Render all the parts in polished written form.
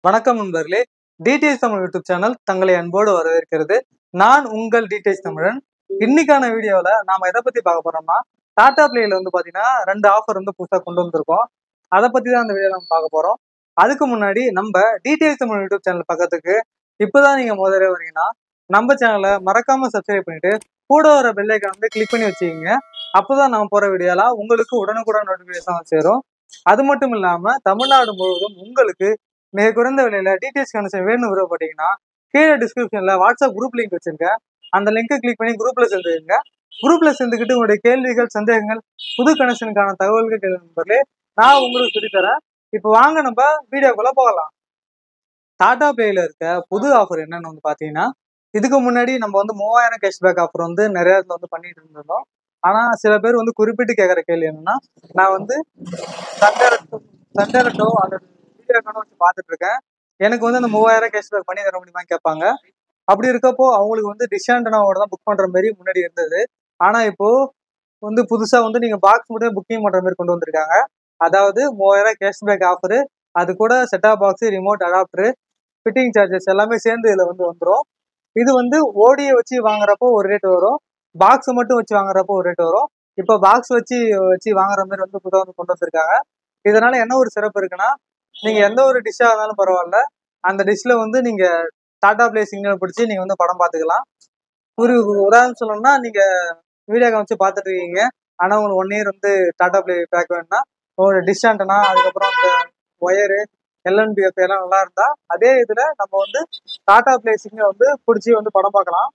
வணக்கம் நண்பர்களே. DTH Tamil YouTube channel தங்களை அன்போடு வரவேற்கிறது. நான் உங்கள் டிடிஎச் தமிழன். இன்னைக்கான வீடியோவில் நாம எதை பத்தி பார்க்க போறோம்னா, டாடா பிளேல வந்து பாத்தீங்கன்னா 2 ஆஃபர் வந்து புதுசாக கொண்டு வந்திருக்கோம். அதை பத்தி தான் இந்த வீடியோ நம்ம பார்க்க போறோம். அதுக்கு முன்னாடி நம்ம டிடிஎச் தமிழ் யூடியூப் சேனல் பக்கத்துக்கு இப்போதான் நீங்க முதல்ல வரீங்கன்னா நம்ம சேனலை மறக்காம சப்ஸ்கிரைப் பண்ணிட்டு கூட வர பெல் ஐக்கான் வந்து கிளிக் பண்ணி வச்சுக்கிங்க. அப்போதான் நம்ம போற வீடியோலாம் உங்களுக்கு உடனுக்குடன் நோட்டிபிகேஷன் சேரும். அது மட்டும் இல்லாம தமிழ்நாடு முழுவதும் உங்களுக்கு மிக குறைந்த விலையில டிடிஎச் கனெக்ஷன் வேணும் விருப்பப்பட்டீங்கன்னா கீழே டிஸ்கிரிப்ஷன்ல வாட்ஸ்அப் குரூப் லிங்க் வச்சிருக்கேன். அந்த லிங்கை கிளிக் பண்ணி குரூப்ல சேர்ந்துருங்க. குரூப்ல சேர்ந்துக்கிட்டு உங்களுடைய கேள்விகள், சந்தேகங்கள், புது கனெக்ஷனுக்கான தகவல்கள் கேட்கறே நான் உங்களுக்கு சொல்லித்தரேன். இப்போ வாங்க நம்ம வீடியோக்குள்ள போகலாம். டாடா பிளேல இருக்க புது ஆஃபர் என்னன்னு வந்து பாத்தீங்கன்னா, இதுக்கு முன்னாடி நம்ம வந்து 3000 கேஷ்பேக் ஆஃபர் வந்து நிறைய இடத்துல வந்து பண்ணிட்டு இருந்தோம். ஆனா சில பேர் வந்து குறிப்பிட்டு கேட்கற கேள்வி என்னன்னா, நான் வந்து சண்டேரட்டோ அல்லது வீடியோ வச்சு பார்த்துட்டு இருக்கேன், எனக்கு வந்து அந்த 3000 கேஷ்பேக் பண்ணி தர முடியுமா கேட்பாங்க. அப்படி இருக்கப்போ அவங்களுக்கு வந்து டிஷாண்டனாவோட தான் புக் பண்ற மாதிரி முன்னாடி இருந்தது. ஆனா இப்போ வந்து புதுசா வந்து நீங்க பாக்ஸ் மட்டும் புக்கிங் பண்ற மாதிரி கொண்டு வந்திருக்காங்க. அதாவது 3000 கேஷ்பேக் ஆஃபர், அது கூட set top box, remote adapter, fitting charges எல்லாமே சேர்ந்து இதுல வந்து வந்துடும். இது வந்து ஓடியை வச்சு வாங்குறப்போ ஒரு ரேட் வரும், பாக்ஸ் மட்டும் வச்சு வாங்குறப்போ ஒரு ரேட் வரும். இப்போ பாக்ஸ் வச்சு வச்சு வாங்குற மாதிரி வந்து புதுசாக வந்து கொண்டு வந்திருக்காங்க. இதனால என்ன ஒரு சிறப்பு இருக்குன்னா, நீங்க எந்த ஒரு டிஷ்ஷா இருந்தாலும் பரவாயில்ல, அந்த டிஷ்ல வந்து நீங்க டாடா பிளே சிக்னல் பிடிச்சி நீங்க வந்து படம் பார்த்துக்கலாம். ஒரு உதாரணம் சொல்லணும்னா, நீங்க வீடியோ காமிச்சு பார்த்துட்டு இருக்கீங்க, ஆனா உங்களுக்கு 1 இயர் வந்து டாடா பிளே பேக் வேணும்னா உங்களோட டிஷ் ஆண்டனா, அதுக்கப்புறம் அந்த ஒயரு, எல்என்பிஎஃப் எல்லாம் நல்லா இருந்தா அதே இதுல நம்ம வந்து டாடா பிளே சிக்னல் வந்து பிடிச்சி வந்து படம் பார்க்கலாம்.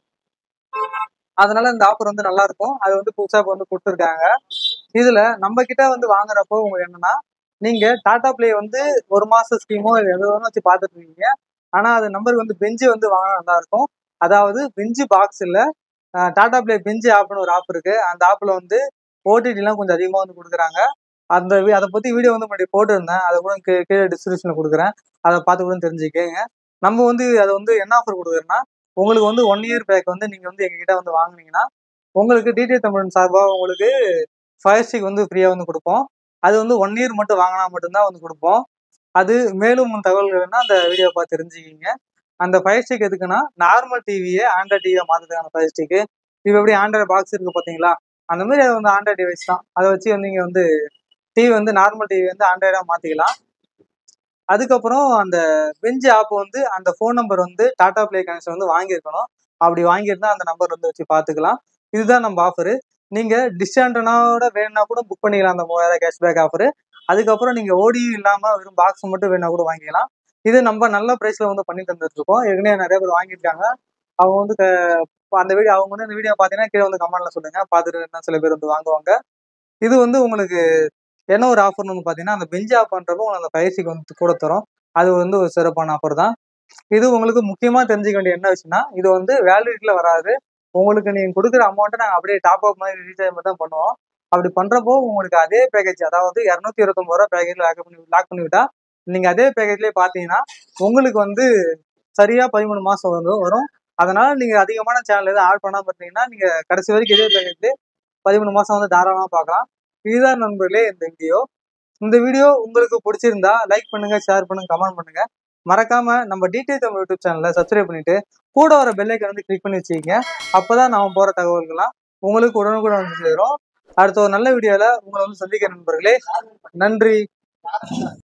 அதனால இந்த ஆஃபர் வந்து நல்லா இருக்கும். அது வந்து புதுசா வந்து கொடுத்துருக்காங்க. இதுல நம்ம கிட்ட வந்து வாங்குறப்போ உங்களுக்கு என்னன்னா, நீங்க டாடா பிளே வந்து 1 மாசம் ஸ்கீமோ எது வச்சு பார்த்துட்டு இருக்கீங்க. ஆனா அது நம்பருக்கு வந்து பெஞ்சு வந்து வாங்கினா நல்லா இருக்கும். அதாவது பெஞ்சு பாக்ஸ் இல்ல, டாடா பிளே பெஞ்சு ஆப்னு ஒரு ஆப் இருக்கு. அந்த ஆப்ல வந்து ஓடிடி எல்லாம் கொஞ்சம் அதிகமா வந்து கொடுக்குறாங்க. அதை பத்தி வீடியோ வந்து முன்னாடி போட்டுருந்தேன். அதை கூட கீழே டிஸ்கிரிப்ஷன்ல கொடுக்குறேன். அதை பார்த்து கூட தெரிஞ்சுக்கங்க. நம்ம வந்து அதை வந்து என்ன ஆஃபர் கொடுக்குறோம்னா, உங்களுக்கு வந்து 1 இயர் பேக் வந்து நீங்க வந்து எங்ககிட்ட வந்து வாங்குனீங்கன்னா உங்களுக்கு டிடிஎச் தமிழன் சார்பா உங்களுக்கு ஃபயர் ஸ்டிக் வந்து ஃப்ரீயா வந்து கொடுப்போம். அது வந்து 1 இயர் மட்டும் வாங்கினா மட்டும்தான் வந்து கொடுப்போம். அது மேலும் தகவல்கள்னா அந்த வீடியோ பார்த்து தெரிஞ்சுக்கிங்க. அந்த ஃபயர் ஸ்டிக் எதுக்குன்னா, நார்மல் டிவியை ஆண்ட்ராய்ட் டிவியை மாத்துறதுக்கான ஃபயர் ஸ்டிக்கு. இப்போ எப்படி ஆண்ட்ராய்ட் பாக்ஸ் இருக்கு பார்த்தீங்களா, அந்த மாதிரி அது வந்து ஆண்ட்ராய்ட் டிவைஸ் தான். அதை வச்சு வந்து நீங்க வந்து டிவி வந்து நார்மல் டிவி வந்து ஆண்ட்ராய்டா மாத்திக்கலாம். அதுக்கப்புறம் அந்த பெஞ்ச் ஆப் வந்து அந்த ஃபோன் நம்பர் வந்து டாடா பிளே கனெக்ஷன் வந்து வாங்கியிருக்கணும். அப்படி வாங்கியிருந்தா அந்த நம்பர் வந்து வச்சு பார்த்துக்கலாம். இதுதான் நம்ம ஆஃபரு. நீங்க டிஸ்ஆண்டனாவோட வேணும்னா கூட புக் பண்ணிக்கலாம் அந்த 3000 கேஷ்பேக் ஆஃபரு. அதுக்கப்புறம் நீங்க ஓடியும் இல்லாம வெறும் பாக்ஸ் மட்டும் வேணா கூட வாங்கிக்கலாம். இது நம்ம நல்ல பிரைஸ்ல வந்து பண்ணி தந்துட்டு இருக்கோம். ஏற்கனவே நிறைய பேர் வாங்கியிருக்காங்க. அவங்க வந்து அந்த வீடியோ அவங்க வந்து இந்த வீடியோ பார்த்தீங்கன்னா கீழே வந்து கமெண்ட்ல சொல்லுங்க. பார்த்துட்டு சில பேர் வந்து வாங்குவாங்க. இது வந்து உங்களுக்கு என்ன ஒரு ஆஃபர்னு வந்து பார்த்தீங்கன்னா, அந்த பெஞ்ச் ஆஃப் பண்றப்போ உங்களுக்கு அந்த ஃபயர் ஸ்டிக் வந்து கூட தரும். அது வந்து ஒரு சிறப்பான ஆஃபர் தான். இது உங்களுக்கு முக்கியமா தெரிஞ்சுக்க வேண்டிய என்ன விஷயம்னா, இது வந்து வேலிடிட்டில வராது. உங்களுக்கு நீங்க கொடுக்குற அமௌண்ட்டை நாங்க அப்படியே டாப் அப் மாதிரி ரீசார்ஜ் மட்டும் தான் பண்ணுவோம். அப்படி பண்றப்போ உங்களுக்கு அதே பேக்கேஜ், அதாவது ரூ. 229 பேக்கேஜ்ல லாக் பண்ணி விட்டா, நீங்க அதே பேக்கேஜ்லயே பார்த்தீங்கன்னா, உங்களுக்கு வந்து சரியா 13 மாசம் வரும். அதனால நீங்க அதிகமான சேனல் எதுவும் ஆட் பண்ணாம இருந்தீங்கன்னா, நீங்க கடைசி வரைக்கும் இதே பேக்கேஜ்லயே 13 மாசம் வந்து தாராளமா பார்க்கலாம். இதுதான் நண்பர்களே இந்த வீடியோ. இந்த வீடியோ உங்களுக்கு பிடிச்சிருந்தா லைக் பண்ணுங்க, ஷேர் பண்ணுங்க, கமெண்ட் பண்ணுங்க. மறக்காம நம்ம டிடிஎச் தமிழ் யூடியூப் சேனலை சப்ஸ்கிரைப் பண்ணிட்டு கூட வர பெல் ஐக்கான் வந்து கிளிக் பண்ணி வச்சுக்கோங்க. அப்பதான் நாம போற தகவல்கள்லாம் உங்களுக்கு உடனுக்குடன் வந்து சேரும். அடுத்த ஒரு நல்ல வீடியோல உங்களை வந்து சந்திக்கிற நண்பர்களே. நன்றி.